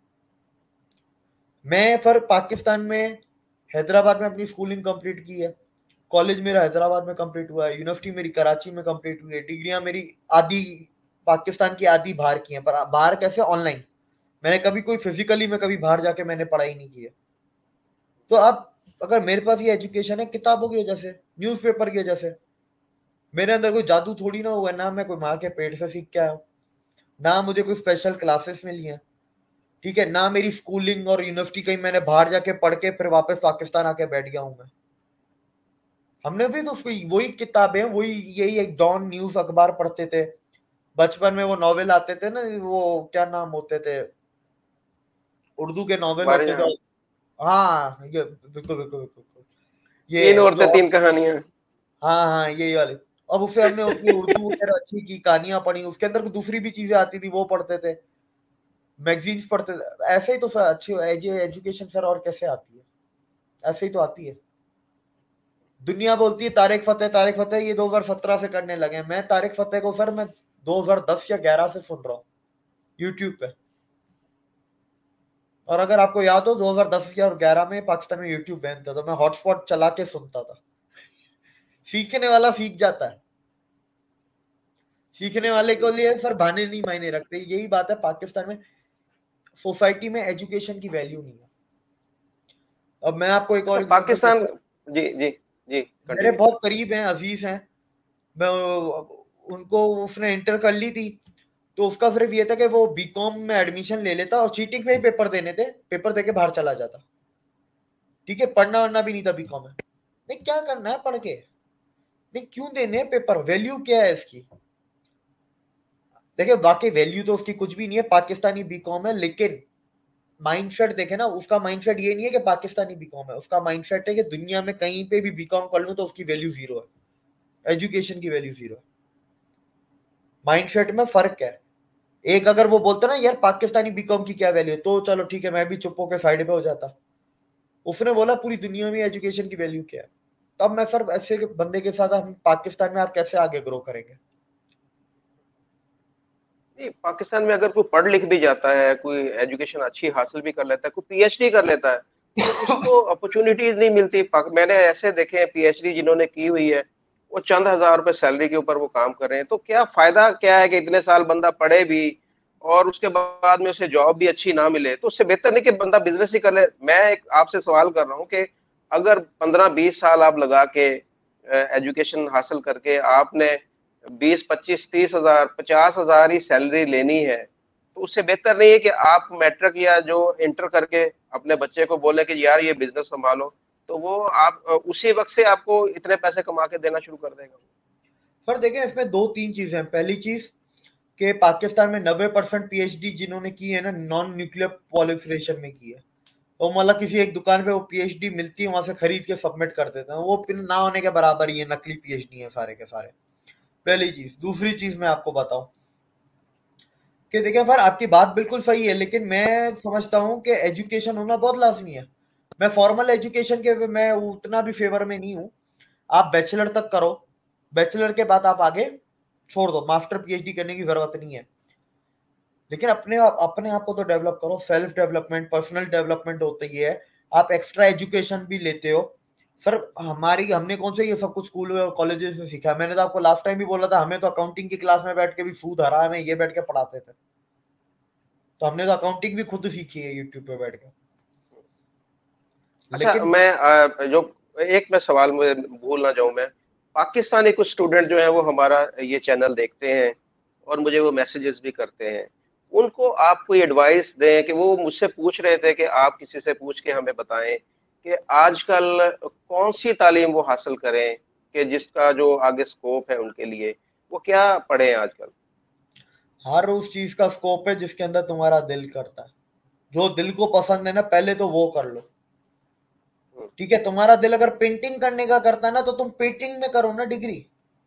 मैं फिर पाकिस्तान में हैदराबाद में अपनी स्कूलिंग कंप्लीट की है, कॉलेज मेरा हैदराबाद में कंप्लीट हुआ है, यूनिवर्सिटी मेरी कराची में कंप्लीट हुई है, डिग्रियां मेरी आधी पाकिस्तान की आधी बाहर की हैं, पर बाहर कैसे, ऑनलाइन। मैंने कभी कोई फिजिकली में कभी बाहर जाके मैंने पढ़ाई नहीं की है। तो अब अगर मेरे पास ये एजुकेशन है किताबों की वजह से, न्यूज़पेपर की वजह से, मेरे अंदर कोई जादू थोड़ी ना हुआ है, ना मैं कोई माँ के पेट से सीख के आया हूँ, ना मुझे कोई स्पेशल क्लासेस मिली हैं, ठीक है, ना मेरी स्कूलिंग और यूनिवर्सिटी कहीं मैंने बाहर जाके पढ़ के फिर वापस पाकिस्तान आके बैठ गया हूं मैं। हमने भी तो वही किताबें, वही यही एक डॉन न्यूज अखबार पढ़ते थे बचपन में, वो नॉवेल आते थे ना, वो क्या नाम होते थे, उर्दू के नॉवेल हमारे होते थे। यहाँ हाँ ये बिल्कुल बिल्कुल बिल्कुल, तीन ये औरतें जो, तीन कहानियां। हाँ हाँ यही वाले। अब उससे हमने अपनी उर्दू वगैरह अच्छी की, कहानियां पढ़ी, उसके अंदर दूसरी भी चीजें आती थी वो पढ़ते थे, मैगजीन्स पढ़ते थे। ऐसे ही तो सर अच्छी एजुकेशन सर और कैसे आती है, ऐसे ही तो आती है। दुनिया बोलती है तारिक फतेह तारिक फतेह, ये दो हज़ार सत्रह से करने लगे। मैं तारिक फतेह को सर मैं दो हज़ार दस या ग्यारह से सुन रहा हूँ यूट्यूब पे। और अगर आपको याद हो दो हज़ार दस या ग्यारह में पाकिस्तान में यूट्यूब बैन था, तो मैं हॉटस्पॉट चला के सुनता था। सीखने वाला सीख जाता है, सीखने वाले को लिए सर बहाने नहीं मायने रखते। यही बात है, पाकिस्तान में सोसाइटी में एजुकेशन की वैल्यू नहीं है। अब मैं आपको एक अच्छा और एग्जांपल पाकिस्तान। देता हूँ। जी जी जी मेरे कंटिन्यू। बहुत करीब हैं, अजीज हैं, मैं उनको, उसने इंटर कर ली थी, तो उसका सिर्फ ये था कि वो बीकॉम में एडमिशन ले लेता और चीटिंग में ही पेपर देने थे, पेपर देके बाहर चला जाता, ठीक है, पढ़ना वढ़ना भी नहीं था बीकॉम में। नहीं क्या करना है पढ़ के, नहीं क्यों देने हैं पेपर, वैल्यू क्या है इसकी। देखिए बाकी वैल्यू तो उसकी कुछ भी नहीं है, पाकिस्तानी बीकॉम है, लेकिन माइंडसेट देखे ना, उसका माइंडसेट ये नहीं है कि पाकिस्तानी बीकॉम है, उसका माइंडसेट है कि दुनिया में कहीं पे भी बीकॉम कर लूं तो उसकी वैल्यू जीरो है, एजुकेशन की वैल्यू जीरो है। माइंडसेट में फर्क है। एक अगर वो बोलता ना यार पाकिस्तानी बीकॉम की क्या वैल्यू है, तो चलो ठीक है मैं भी चुप होकर साइड पे हो जाता। उसने बोला पूरी दुनिया में एजुकेशन की वैल्यू क्या है। तो अब मैं सर ऐसे बंदे के साथ हम पाकिस्तान में आप कैसे आगे ग्रो करेंगे। नहीं, पाकिस्तान में अगर कोई पढ़ लिख भी जाता है, कोई एजुकेशन अच्छी हासिल भी कर लेता है, कोई पीएचडी कर लेता है, तो उसको अपॉर्चुनिटीज नहीं मिलती। पाक- मैंने ऐसे देखे हैं पीएचडी जिन्होंने की हुई है, वो चंद हजार रुपए सैलरी के ऊपर वो काम कर रहे हैं। तो क्या फायदा क्या है कि इतने साल बंदा पढ़े भी और उसके बाद में उसे जॉब भी अच्छी ना मिले? तो उससे बेहतर नहीं कि बंदा बिजनेस ही कर ले। मैं एक आपसे सवाल कर रहा हूँ कि अगर पंद्रह बीस साल आप लगा के एजुकेशन हासिल करके आपने बीस पच्चीस तीस हजार पचास हजार ही सैलरी लेनी है, तो उससे बेहतर नहीं है कि आप मैट्रिक या जो इंटर करके अपने बच्चे को बोले कि यार ये बिजनेस संभालो, तो वो आप अ, उसी वक्त से आपको इतने पैसे कमा के देना शुरू कर देगा? पर देखें, इसमें दो तीन चीजें हैं। पहली चीज कि पाकिस्तान में नब्बे परसेंट पीएचडी जिन्होंने की है ना, नॉन न्यूक्लियर पॉलिफरेशन में की है। तो मतलब किसी एक दुकान पे वो पीएचडी मिलती है, वहां से खरीद के सबमिट कर देते हैं, वो फिर ना होने के बराबर ही है, नकली पीएचडी है सारे के सारे। पहली चीज। दूसरी चीज मैं आपको बताऊं कि देखिए सर, आपकी बात बिल्कुल सही है, लेकिन मैं समझता हूं कि एजुकेशन होना बहुत लाजमी है। मैं फॉर्मल एजुकेशन के मैं उतना भी फेवर में नहीं हूं। आप बैचलर तक करो, बैचलर के बाद आप आगे छोड़ दो, मास्टर पीएचडी करने की जरूरत नहीं है। लेकिन अपने आप अपने आप को तो डेवलप करो। सेल्फ डेवलपमेंट, पर्सनल डेवलपमेंट होता ही है। आप एक्स्ट्रा एजुकेशन भी लेते हो सर। हमारी हमने कौन से ये सब कुछ स्कूल और कॉलेजेस में सीखा है? मैंने तो आपको लास्ट टाइम भी बोला था, हमें तो अकाउंटिंग की क्लास में बैठ के भी सूद हरा में ये बैठ के पढ़ाते थे। तो हमने तो अकाउंटिंग भी खुद सीखी है यूट्यूब पे बैठ के। अच्छा, लेकिन मैं अ, जो एक मैं सवाल मुझे भूल ना जाऊं मैं, पाकिस्तानी कुछ स्टूडेंट जो है वो हमारा ये चैनल देखते हैं और मुझे वो मैसेजेस भी करते हैं, उनको आप कोई एडवाइस दें कि वो मुझसे पूछ रहे थे कि आप किसी से पूछ के हमें बताएं कि आजकल कौन सी तालीम वो हासिल करें कि जिसका जो आगे स्कोप है उनके लिए, वो क्या पढ़ें आजकल? हर उस चीज का स्कोप है जिसके अंदर तुम्हारा दिल करता है। जो दिल को पसंद है ना, पहले तो वो कर लो। हम्म, ठीक है, तुम्हारा दिल अगर पेंटिंग करने का करता है ना, तो तुम पेंटिंग में करो ना डिग्री।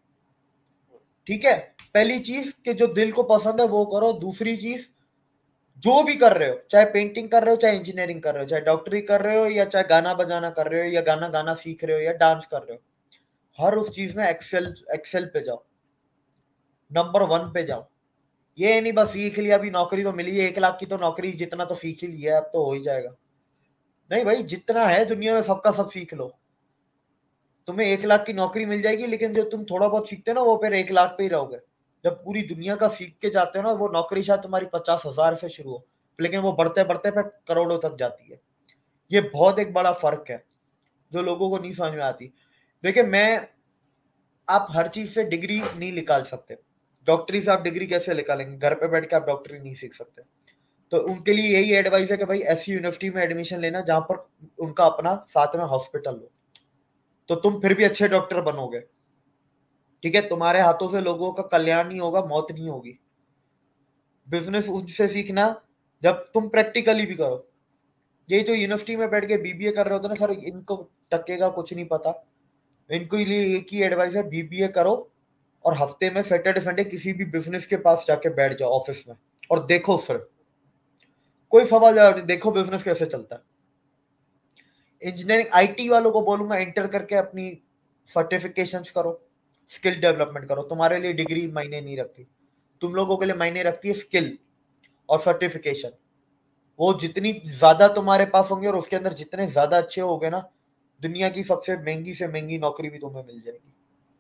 ठीक है, पहली चीज कि जो दिल को पसंद है वो करो। दूसरी चीज, जो भी कर रहे हो, चाहे पेंटिंग कर रहे हो, चाहे इंजीनियरिंग कर रहे हो, चाहे डॉक्टरी कर रहे हो, या चाहे गाना बजाना कर रहे हो, या गाना गाना सीख रहे हो, या डांस कर रहे हो, हर उस चीज में एक्सेल एक्सेल पे जाओ, नंबर वन पे जाओ। ये नहीं बस सीख लिया, अभी नौकरी तो मिली है, एक लाख की तो नौकरी, जितना तो सीख ही लिया है, अब तो हो ही जाएगा। नहीं भाई, जितना है दुनिया में सबका सब सीख लो। तुम्हें एक लाख की नौकरी मिल जाएगी, लेकिन जो तुम थोड़ा बहुत सीखते हो ना, वो फिर एक लाख पे ही रहोगे। जब पूरी दुनिया का सीख के जाते हो ना, वो नौकरी शायद तुम्हारी पचास हजार से शुरू हो, लेकिन वो बढ़ते बढ़ते फिर करोड़ों तक जाती है। ये बहुत एक बड़ा फर्क है जो लोगों को नहीं समझ में आती। देखिए, मैं आप हर चीज से डिग्री नहीं निकाल सकते। डॉक्टरी से आप डिग्री कैसे निकालेंगे? घर पे बैठ के आप डॉक्टरी नहीं सीख सकते। तो उनके लिए यही एडवाइस है कि भाई ऐसी यूनिवर्सिटी में एडमिशन लेना जहां पर उनका अपना साथ में हॉस्पिटल हो, तो तुम फिर भी अच्छे डॉक्टर बनोगे। ठीक है, तुम्हारे हाथों से लोगों का कल्याण नहीं होगा, मौत नहीं होगी। बिजनेस उनसे सीखना जब तुम प्रैक्टिकली भी करो। यही तो यूनिवर्सिटी में बैठ के बीबीए कर रहे होते ना सर, इनको टक्के का कुछ नहीं पता। इनको लिए एक ही एडवाइस है, बीबीए करो और हफ्ते में सैटरडे संडे किसी भी बिजनेस के पास जाके बैठ जाओ ऑफिस में, और देखो सर, कोई सवाल जवाब नहीं, देखो बिजनेस कैसे चलता है। इंजीनियरिंग आईटी वालों को बोलूंगा, इंटर करके अपनी सर्टिफिकेशंस करो, स्किल डेवलपमेंट करो। तुम्हारे लिए डिग्री मायने नहीं रखती, तुम लोगों के लिए मायने रखती है स्किल और सर्टिफिकेशन। वो जितनी ज्यादा तुम्हारे पास होंगे और उसके अंदर जितने ज्यादा अच्छे होगे ना, दुनिया की सबसे महंगी से महंगी नौकरी भी तुम्हें मिल जाएगी।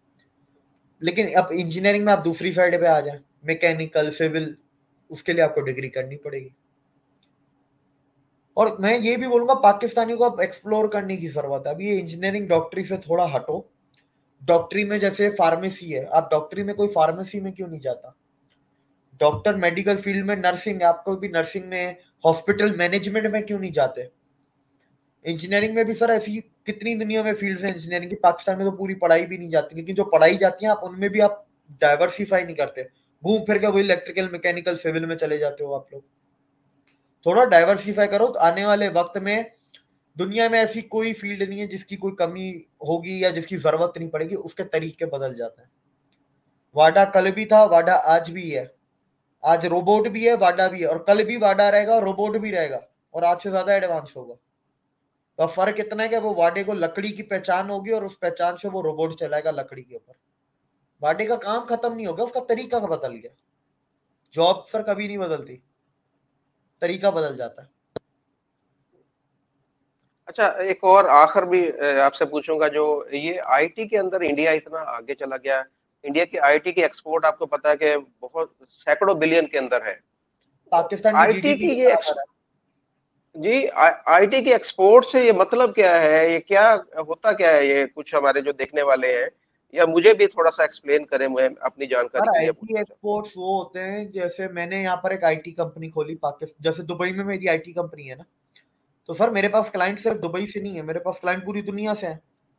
लेकिन अब इंजीनियरिंग में आप दूसरी साइड पे आ जाए, मैकेनिकल, सिविल, उसके लिए आपको डिग्री करनी पड़ेगी। और मैं ये भी बोलूंगा, पाकिस्तानी को अब एक्सप्लोर करने की जरूरत है। अभी ये इंजीनियरिंग डॉक्टरी से थोड़ा हटो। डॉक्टरी में जैसे फार्मेसी है, आप डॉक्टरी में कोई फार्मेसी में क्यों नहीं जाता? डॉक्टर मेडिकल फील्ड में, नर्सिंग है, आपको भी नर्सिंग में, हॉस्पिटल मैनेजमेंट में क्यों नहीं जाते? इंजीनियरिंग में भी सर ऐसी कितनी दुनिया में फील्ड्स हैं इंजीनियरिंग की, पाकिस्तान में तो पूरी पढ़ाई भी नहीं जाती। लेकिन जो पढ़ाई जाती है, आप उनमें भी आप डाइवर्सिफाई नहीं करते, घूम फिर के वही इलेक्ट्रिकल, मैकेनिकल, सिविल में चले जाते हो आप लोग। थोड़ा डाइवर्सिफाई करो, तो आने वाले वक्त में दुनिया में ऐसी कोई फील्ड नहीं है जिसकी कोई कमी होगी या जिसकी जरूरत नहीं पड़ेगी, उसके तरीके बदल जाते हैं। वाडा कल भी था, वाडा आज भी है। आज रोबोट भी है, वाडा भी है, और कल भी वाडा रहेगा और रोबोट भी रहेगा, और आज से ज्यादा एडवांस होगा। तो फर्क इतना है कि वो वाडे को लकड़ी की पहचान होगी और उस पहचान से वो रोबोट चलाएगा लकड़ी के ऊपर। वाडे का काम खत्म नहीं होगा, उसका तरीका बदल गया। जॉब सर कभी नहीं बदलती, तरीका बदल जाता है। अच्छा, एक और आखिर भी अ, आपसे पूछूंगा, जो ये आईटी के अंदर इंडिया इतना आगे चला गया। इंडिया की आईटी की एक्सपोर्ट आपको पता है कि बहुत सैकड़ों बिलियन के अंदर है। तो पाकिस्तान की आईटी जीडीपी की के ये बराबर है। जी, आईटी की एक्सपोर्ट से ये मतलब क्या है, ये क्या होता क्या है, ये कुछ हमारे जो देखने वाले हैं, या मुझे भी थोड़ा सा एक्सप्लेन करें, मैं अपनी जानकारी सर के लिए आईटी पूछना चाहता एक्सपोर्ट्स वो होते हैं, जैसे मैंने यहाँ पर एक आईटी कंपनी खोली पाकिस्तान, जैसे दुबई में मेरी आईटी कंपनी है ना, तो सर मेरे पास क्लाइंट सिर्फ दुबई से नहीं है, मेरे पास क्लाइंट पूरी दुनिया से है।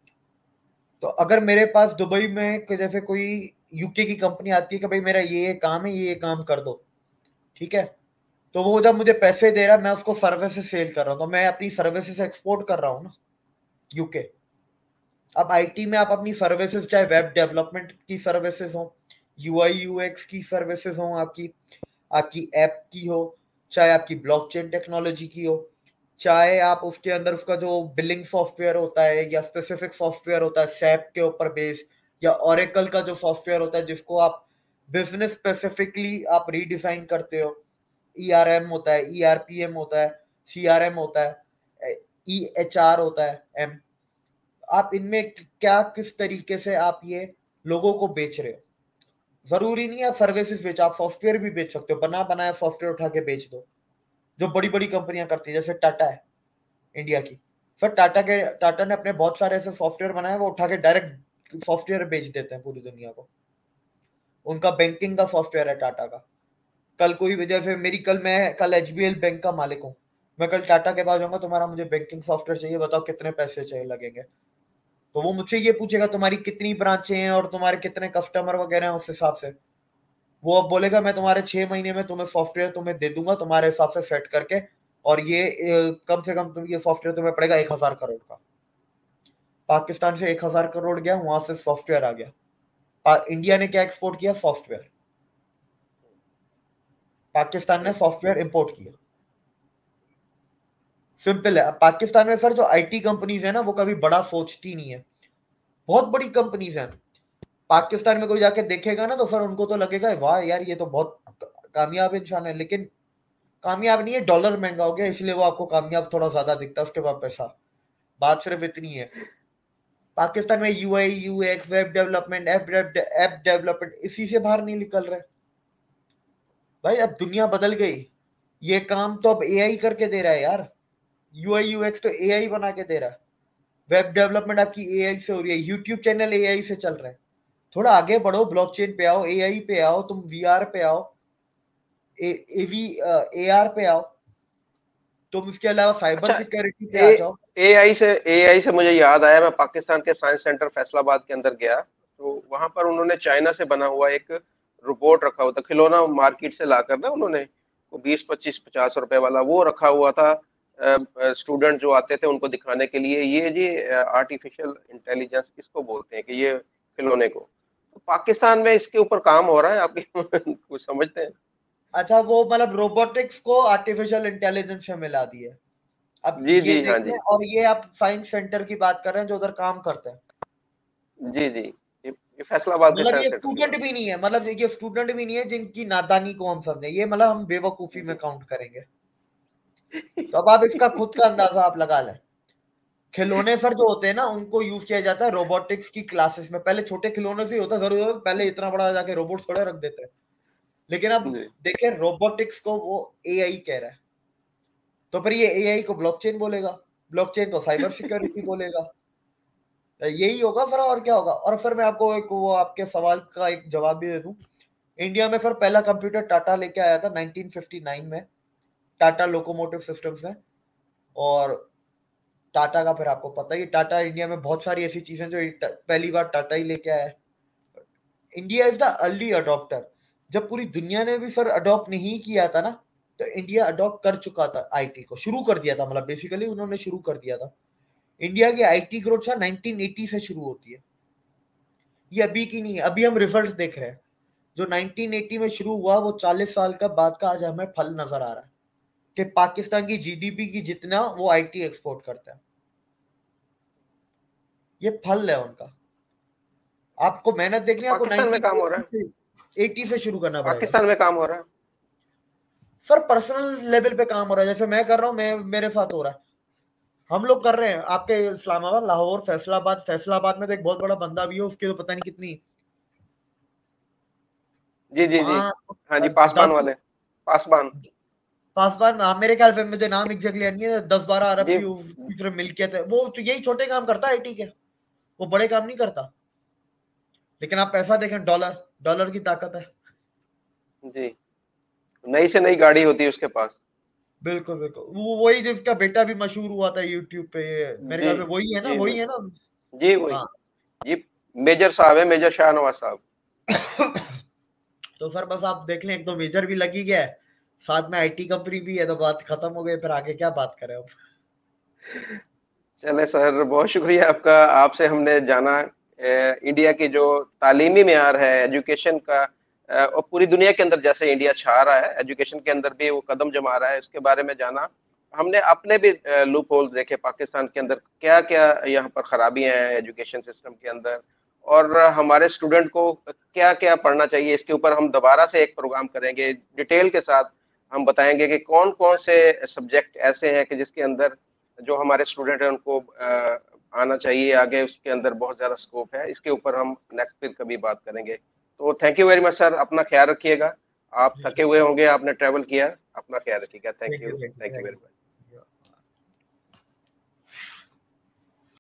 तो अगर मेरे पास दुबई में कोई- जैसे कोई यूके की कंपनी आती है कि भाई मेरा ये ये काम है, ये ये काम कर दो, ठीक है, तो वो जब मुझे पैसे दे रहा है, मैं उसको सर्विसेज सेल कर रहा हूँ, तो मैं अपनी सर्विसेज एक्सपोर्ट कर रहा हूँ ना यूके। अब आईटी में आप अपनी सर्विसेज, चाहे वेब डेवलपमेंट की सर्विसेज हो, यूआई यूएक्स की सर्विसेज हो, आपकी आपकी ऐप की हो, चाहे आपकी ब्लॉकचेन टेक्नोलॉजी की हो, चाहे आप उसके अंदर उसका जो बिलिंग सॉफ्टवेयर होता है या स्पेसिफिक सॉफ्टवेयर होता है सैप के ऊपर बेस, या ओरेकल का जो सॉफ्टवेयर होता है जिसको आप बिजनेस स्पेसिफिकली आप रीडिजाइन करते हो, ईआरएम होता है, ईआरपीएम होता है, सीआरएम होता है, ईएचआर होता है, एम, आप इनमें क्या किस तरीके से आप ये लोगों को बेच रहे हो। जरूरी नहीं है आप सर्विसेज बेच, आप सॉफ्टवेयर भी बेच सकते हो, बना बनाया सॉफ्टवेयर उठा के बेच दो, जो बड़ी बड़ी कंपनियां करती है, जैसे टाटा है इंडिया की। फिर टाटा के टाटा ने अपने बहुत सारे ऐसे सॉफ्टवेयर बनाए, वो उठा के डायरेक्ट सॉफ्टवेयर बेच देते हैं पूरी दुनिया को। उनका बैंकिंग का सॉफ्टवेयर है टाटा का। कल कोई वजह फिर मेरी कल मैं कल एचबीएल बैंक का मालिक हूँ, मैं कल टाटा के पास जाऊंगा, तुम्हारा मुझे बैंकिंग सॉफ्टवेयर चाहिए, बताओ कितने पैसे चाहिए लगेंगे। तो वो मुझसे ये पूछेगा तुम्हारी कितनी ब्रांचें हैं और तुम्हारे कितने कस्टमर वगैरह हैं, उस हिसाब से वो अब बोलेगा मैं तुम्हारे छह महीने में तुम्हें सॉफ्टवेयर तुम्हें दे दूंगा तुम्हारे हिसाब से सेट करके, और ये ए, कम से कम तुम ये सॉफ्टवेयर तुम्हें पड़ेगा एक हजार करोड़ का। पाकिस्तान से एक हजार करोड़ गया, वहां से सॉफ्टवेयर आ गया। इंडिया ने क्या एक्सपोर्ट किया? सॉफ्टवेयर। पाकिस्तान ने है। सॉफ्टवेयर इंपोर्ट किया। सिंपल है। अब पाकिस्तान में सर जो आईटी कंपनीज है ना, वो कभी बड़ा सोचती नहीं है, बहुत बड़ी कंपनीज हैं। पाकिस्तान में कोई जाके देखेगा ना, तो सर उनको तो लगेगा वाह यार ये तो बहुत कामयाब इंसान है, लेकिन कामयाब नहीं है, डॉलर महंगा हो गया इसलिए वो आपको कामयाब थोड़ा ज्यादा दिखता है, उसके बाद पैसा। बात सिर्फ इतनी है। पाकिस्तान में UI UX, web development, app app development, इसी से बाहर नहीं निकल रहे भाई। अब दुनिया बदल गई, ये काम तो अब एआई करके दे रहा है यार। यूआई यूएक्स तो एआई बना के दे रहा है, वेब डेवलपमेंट आपकी एआई से हो रही है, यूट्यूब चैनल एआई से चल रहे हैं। थोड़ा आगे बढ़ो, ब्लॉकचेन पे आओ, एआई पे आओ, तुम वीआर पे आओ, एवी एआर पे आओ, तुम इसके अलावा साइबर अच्छा, सिक्योरिटी पे ए आ जाओ। एआई से एआई से मुझे याद आया, मैं पाकिस्तान के साइंस सेंटर फैसलाबाद के अंदर गया, तो वहां पर उन्होंने चाइना से बना हुआ एक रोबोट रखा हुआ था, खिलौना मार्केट से लाकर ना उन्होंने, वो बीस पच्चीस पचास रुपए वाला वो रखा हुआ था। स्टूडेंट जो आते थे उनको दिखाने के लिए, ये जी आर्टिफिशियल इंटेलिजेंस इसको बोलते हैं, कि ये खिलौने को, तो पाकिस्तान में इसके ऊपर काम हो रहा है आपके कुछ समझते हैं? अच्छा, वो मतलब रोबोटिक्स को आर्टिफिशियल इंटेलिजेंस में मिला दिए। अब जी ये जी, हाँ देखें, जी। और ये आप साइंस सेंटर की बात कर रहे हैं जो उधर काम करते हैं। जी जी, ये, ये फैसलाबाद के मतलब साइंस ये सेंटर की स्टूडेंट बात भी नहीं है, मतलब ये स्टूडेंट भी नहीं है जिनकी नादानी को हम समझे, ये मतलब हम बेवकूफी में है। काउंट करेंगे। तो अब आप इसका खुद का अंदाजा आप लगा लें। खिलौने सर जो होते हैं ना, उनको यूज किया जाता है रोबोटिक्स की क्लासेस में। पहले छोटे खिलौने से ही होता, जरूर पहले इतना बड़ा जाके रोबोट्स थोड़े रख देते हैं, लेकिन अब जी। देखें रोबोटिक्स को वो एआई कह रहा है, तो फिर ये एआई को ब्लॉकचेन बोलेगा, ब्लॉकचेन को साइबर सिक्योरिटी बोलेगा। तो यही होगा फिर, और क्या होगा। और फिर मैं आपको एक वो आपके सवाल का एक जवाब भी दे दूं। इंडिया में फिर पहला कंप्यूटर टाटा लेके आया था नाइनटीन फिफ्टी नाइन में, टाटा लोकोमोटिव सिस्टम्स में। और टाटा का फिर आपको पता ही, टाटा इंडिया में बहुत सारी ऐसी चीजें जो टा- पहली बार टाटा ही लेके आया है। India is the early adopter. जब पूरी दुनिया ने भी सर अडॉप्ट नहीं किया था ना, तो इंडिया अडॉप्ट कर चुका था, आईटी को शुरू कर दिया था, मतलब बेसिकली उन्होंने शुरू कर दिया था। इंडिया की IT growth sir nineteen eighty से शुरू होती है, ये अभी की नहीं है। अभी हम रिजल्ट देख रहे हैं, जो नाइनटीन एटी में शुरू हुआ वो चालीस साल का बाद का आज हमें फल नजर आ रहा है, कि पाकिस्तान की जीडीपी की जितना वो आईटी एक्सपोर्ट करता है, ये फल है उनका। आपको मेहनत तो देखनी है, आपको पाकिस्तान में काम हो रहा है, नाइनटीन एटी से शुरू करना पड़ेगा। पाकिस्तान में काम हो रहा है। सर पर्सनल लेवल पे काम हो रहा है, जैसे मैं कर रहा हूँ, मैं मेरे साथ हो रहा है, हम लोग कर रहे हैं। आपके इस्लामाबाद, लाहौर, फैसलाबाद, फैसलाबाद में तो एक बहुत बड़ा बंदा भी है, उसकी तो पता नहीं कितनी जी जी जी। पांच हाँ जी, पासवान दस वाले, पासवान। पासवान, हाँ, मेरे ख्याल से मुझे नाम एग्जैक्टली नहीं है, दस बारह अरब जी की उसकी सिर्फ मिल्कियत है, वो तो यही छोटे काम करता है आईटी के, वो बड़े काम नहीं करता। लेकिन आप पैसा देखें, डॉलर, डॉलर की ताकत है। जी। नई से नई गाड़ी होती है उसके पास। बिल्कुल बिल्कुल, वो वही जिसका बेटा भी मशहूर हुआ था यूट्यूब पे, मेरे जी ख्याल से वही है ना, जी वही है बिल्कुल। ना। जी वही। हाँ। जी, मेजर साहब है, मेजर शाहनवाज साहब। तो सर बस आप देख लें, एक तो मेजर भी लगी गया है, साथ में आईटी कंपनी भी है, तो बात खत्म हो गई, फिर आगे क्या बात करें अब। चले सर, बहुत शुक्रिया आपका। आपसे हमने जाना अ, इंडिया की जो तालीमी मेयार है एजुकेशन का, अ, और पूरी दुनिया के अंदर जैसे इंडिया छा रहा है एजुकेशन के अंदर भी, वो कदम जमा रहा है, इसके बारे में जाना। हमने अपने भी लूप होल्स देखे पाकिस्तान के अंदर, क्या क्या यहाँ पर खराबियां हैं एजुकेशन सिस्टम के अंदर, और हमारे स्टूडेंट को क्या क्या पढ़ना चाहिए। इसके ऊपर हम दोबारा से एक प्रोग्राम करेंगे डिटेल के साथ। हम बताएंगे कि कौन कौन से सब्जेक्ट ऐसे हैं कि जिसके अंदर जो हमारे स्टूडेंट हैं उनको अ, आना चाहिए आगे, उसके अंदर बहुत ज्यादा स्कोप है। इसके ऊपर हम नेक्स्ट फिर कभी बात करेंगे। तो thank you very much sir, अपना ख्याल रखिएगा। आप जी थके सर, हुए होंगे, आपने ट्रैवल किया, अपना ख्याल रखिएगा। Thank thank you, you, thank you, thank you thank very you. Much.